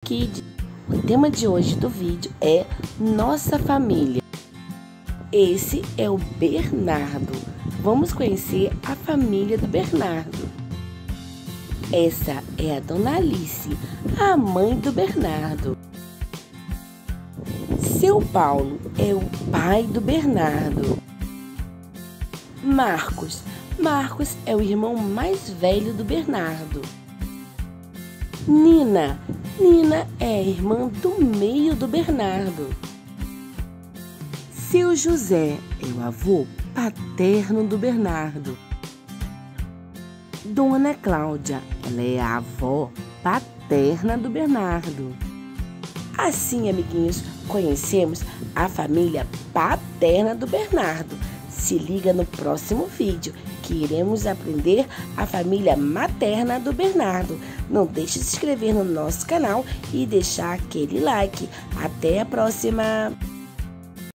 Kids. O tema de hoje do vídeo é Nossa Família. Esse é o Bernardo. Vamos conhecer a família do Bernardo. Essa é a Dona Alice, a mãe do Bernardo. Seu Paulo é o pai do Bernardo. Marcos é o irmão mais velho do Bernardo. Nina é a irmã do meio do Bernardo. Seu José é o avô paterno do Bernardo. Dona Cláudia, ela é a avó paterna do Bernardo. Assim, amiguinhos, conhecemos a família paterna do Bernardo. Se liga no próximo vídeo, que iremos aprender a família materna do Bernardo. Não deixe de se inscrever no nosso canal e deixar aquele like. Até a próxima!